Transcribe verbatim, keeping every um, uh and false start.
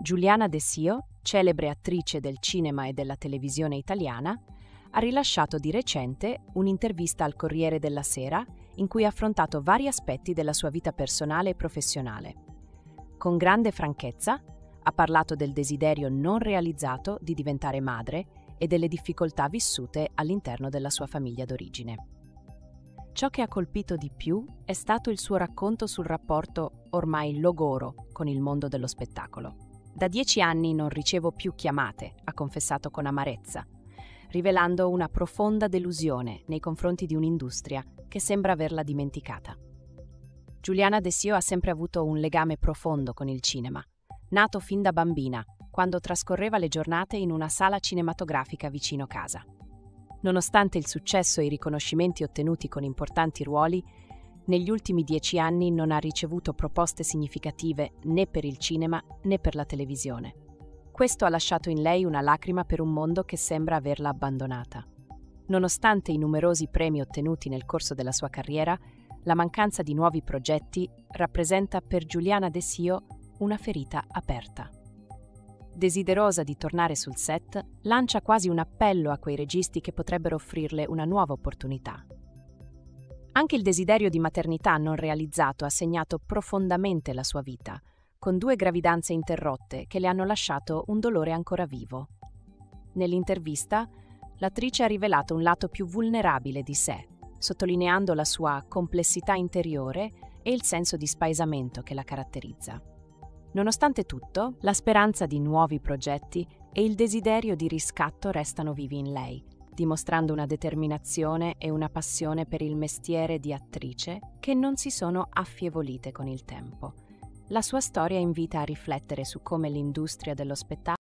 Giuliana De Sio, celebre attrice del cinema e della televisione italiana, ha rilasciato di recente un'intervista al Corriere della Sera in cui ha affrontato vari aspetti della sua vita personale e professionale. Con grande franchezza ha parlato del desiderio non realizzato di diventare madre e delle difficoltà vissute all'interno della sua famiglia d'origine. Ciò che ha colpito di più è stato il suo racconto sul rapporto ormai logoro con il mondo dello spettacolo. Da dieci anni non ricevo più chiamate, ha confessato con amarezza, rivelando una profonda delusione nei confronti di un'industria che sembra averla dimenticata. Giuliana De Sio ha sempre avuto un legame profondo con il cinema, nato fin da bambina, quando trascorreva le giornate in una sala cinematografica vicino casa. Nonostante il successo e i riconoscimenti ottenuti con importanti ruoli, negli ultimi dieci anni non ha ricevuto proposte significative né per il cinema né per la televisione. Questo ha lasciato in lei una lacrima per un mondo che sembra averla abbandonata. Nonostante i numerosi premi ottenuti nel corso della sua carriera, la mancanza di nuovi progetti rappresenta per Giuliana De Sio una ferita aperta. Desiderosa di tornare sul set, lancia quasi un appello a quei registi che potrebbero offrirle una nuova opportunità. Anche il desiderio di maternità non realizzato ha segnato profondamente la sua vita, con due gravidanze interrotte che le hanno lasciato un dolore ancora vivo. Nell'intervista, l'attrice ha rivelato un lato più vulnerabile di sé, sottolineando la sua complessità interiore e il senso di spaesamento che la caratterizza. Nonostante tutto, la speranza di nuovi progetti e il desiderio di riscatto restano vivi in lei, dimostrando una determinazione e una passione per il mestiere di attrice che non si sono affievolite con il tempo. La sua storia invita a riflettere su come l'industria dello spettacolo